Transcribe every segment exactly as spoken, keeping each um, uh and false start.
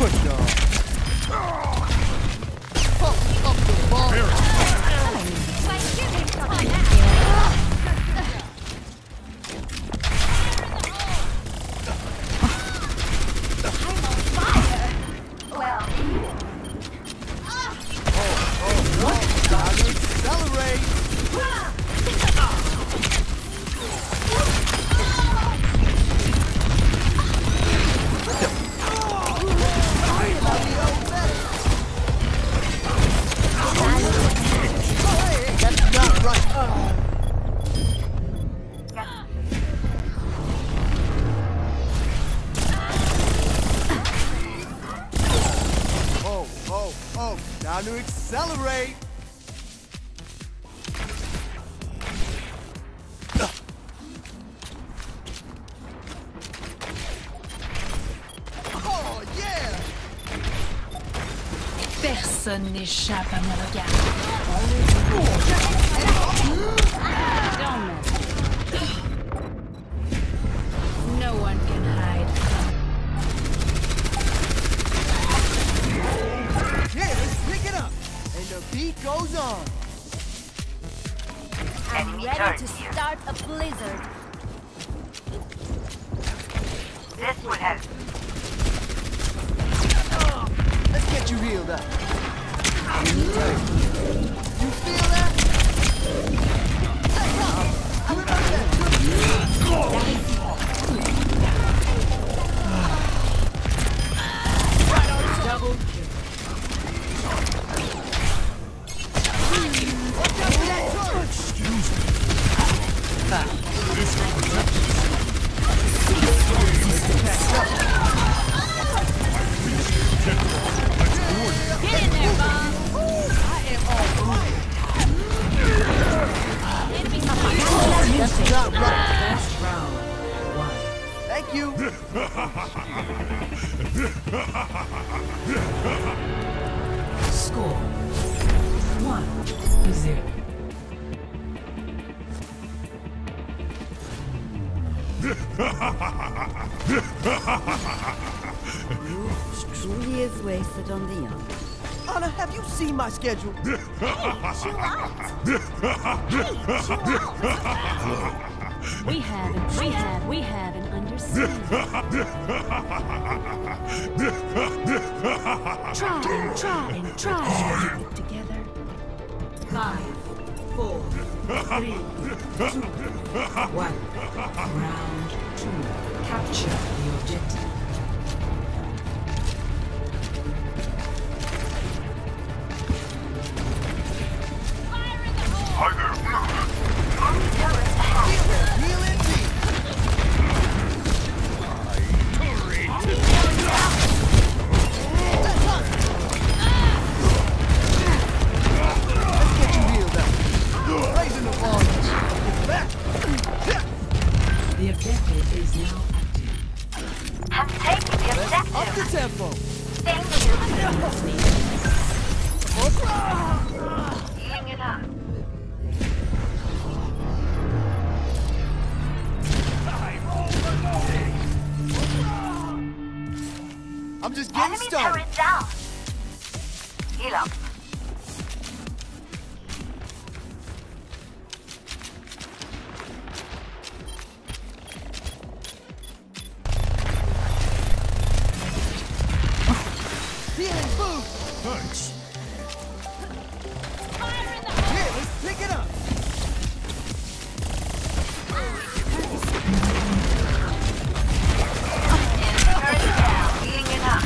Push on. Pump up the ball. Time to accelerate! Oh yeah! Personne n'échappe à mon regard. No one can hide from. Yeah, let's pick it up! And the beat goes on! I'm ready to start a blizzard. This would help. Let's get you healed up. You feel that? Let's go! How about that? Right on double kill. Watch out for that turret! Excuse me. This is Get in there, Bob. I am all right. That's not right. That's round one. Thank you. Score one to zero. Truly is wasted on the young. Anna, have you seen my schedule? Hey, chill out. Hey, chill out. We haven't, we have, we have an understanding. Try and try and try to keep it together. Five, four, three, two, one. Round two. Capture the objective. Real indeed. Let's get you healed up. Raising the ball. Back. The objective is now active. I'm taking the objective. Up the tempo. Thank you. Healing it up. I'm just getting Enemy started. turret down. Heal up. Healing boost. Thanks. Here, let's pick it up. Turret down. Healing it up.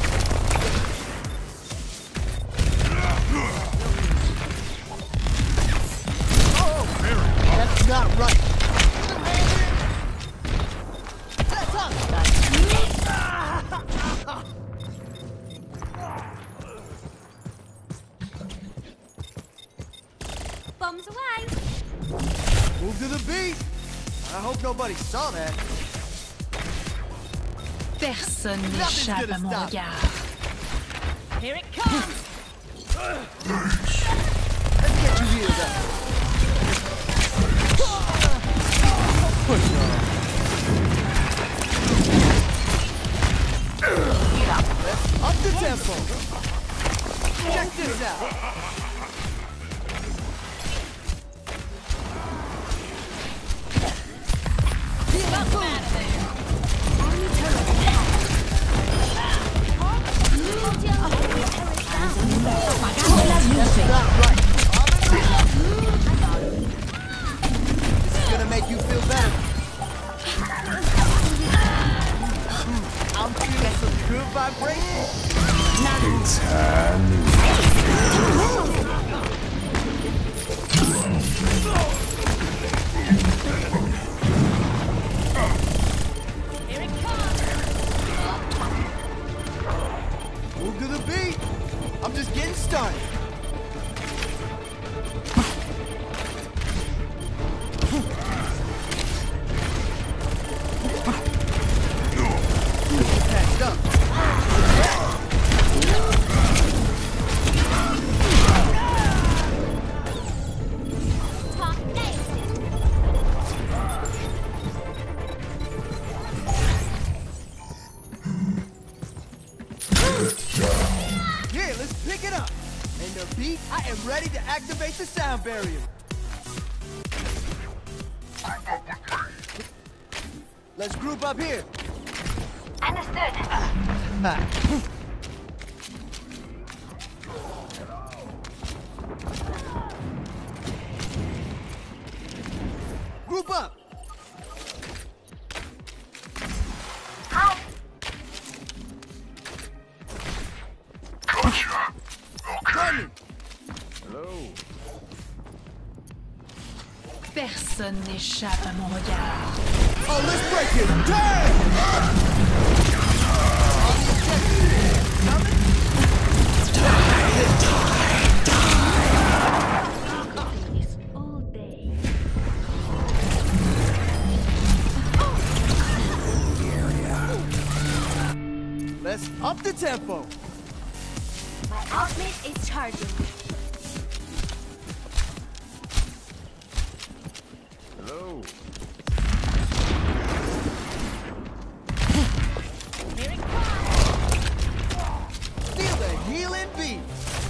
Oh, that's not right. That's up. Bombs away. Move to the beat. I hope nobody saw that. Personne Nothing's n'échappe gonna à mon stop. regard. Here it comes. Let's get you healed up. Push on. Heal up. Let's up tempo. Check this out. This is gonna make you feel better. I'm feeling some good vibrations. It's Hanu. Move to the beat. I'm just getting started. Patched up. Talk nice. Yeah, let's pick it up. And the beat, I am ready to activate the sound barrier. Let's group up here. Understood. Group up. Coming. Personne n'échappe à mon regard. Oh, let's break it. Damn! This all day. Let's up the tempo. My ultimate is charging. Hello. Here it comes. Feel the healing beat.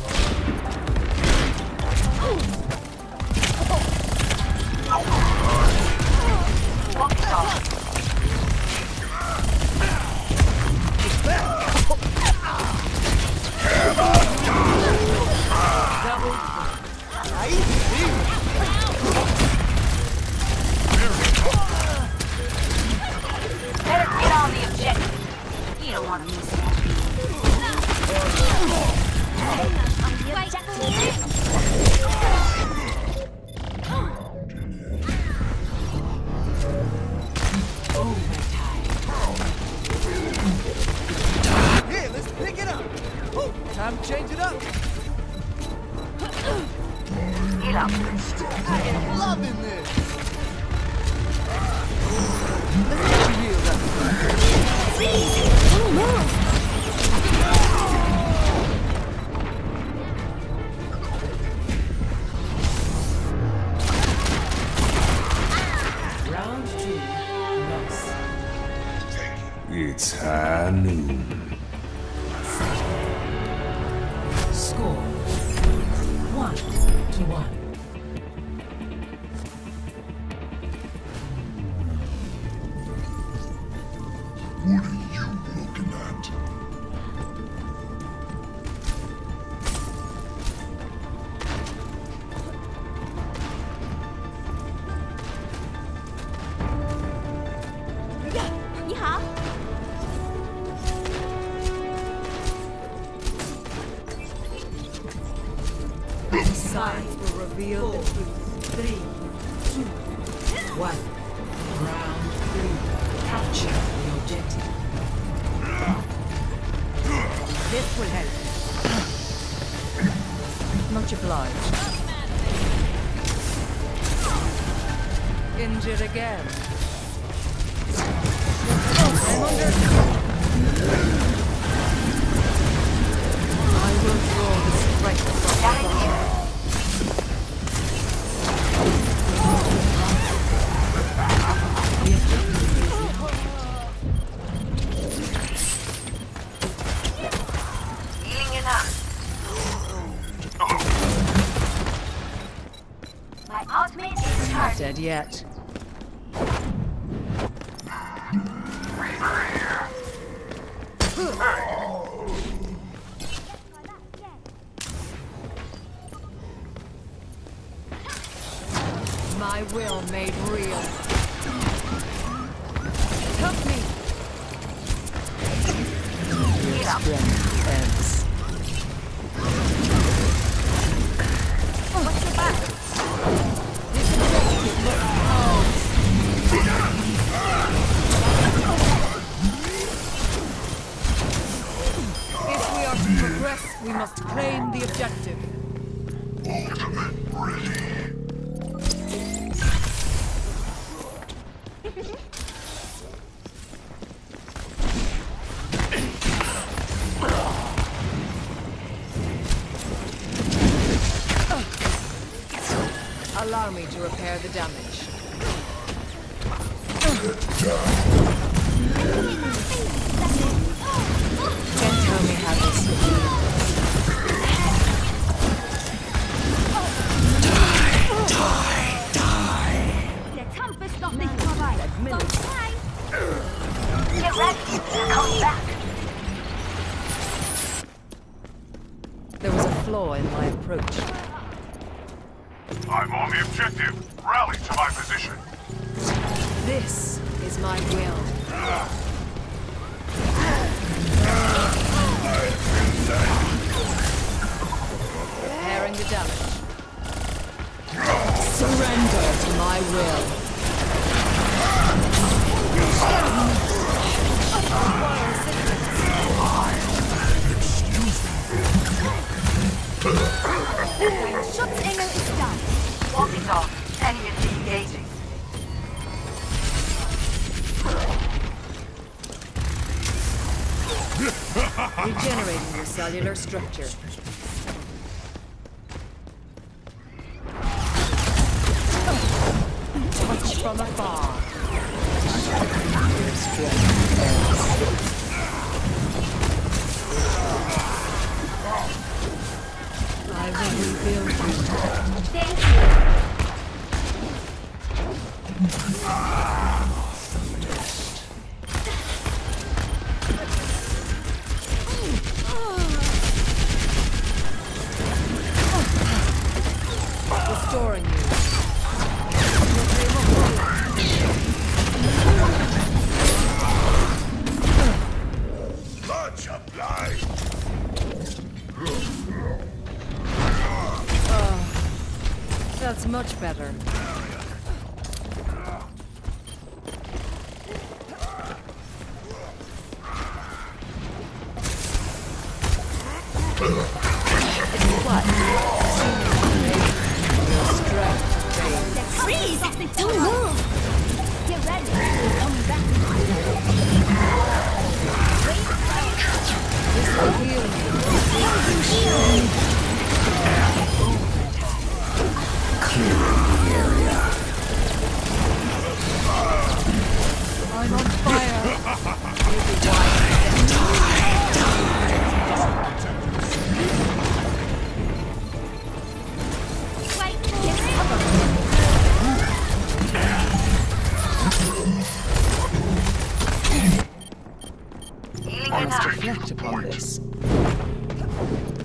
Better get on the objective. You don't want to miss that. On the objective. Yeah, let's pick it up. Woo, time to change it up. I am loving this. Let's get you healed up. Round two, loss. It's Hanu. Score one to one. What are you looking at? You hop. Signs will reveal the truth. Three, two, one. Round three. Capture the objective. This will help. Much obliged. Injured again. I'm under. I will draw the strength from the heart. dead yet. My will made real. Help me! Your strength ends. What's your back? This objective looks ours. If we are to progress, we must claim the objective. Ultimate ready. Allow me to repair the damage. Can't tell me how this feels. Der Kampf ist noch nicht vorbei. Don't cry. Get ready. They're coming back. There was a flaw in my approach. I'm on the objective. Rally to my position. This is my will. Repairing the damage. Surrender to my will. Schutzengel ist da. Walkie's off. Enemy is engaging. Regenerating your cellular structure. Touch from afar. Your strength ends. I will rebuild you. Thank you. Restoring you. Blood supply. That's much better. What? Your strength fades. Please, don't move. Get ready. Come back. This will heal you. Clearing the area. I'm on fire. Right, get cover. Healing I must enough. reflect upon this.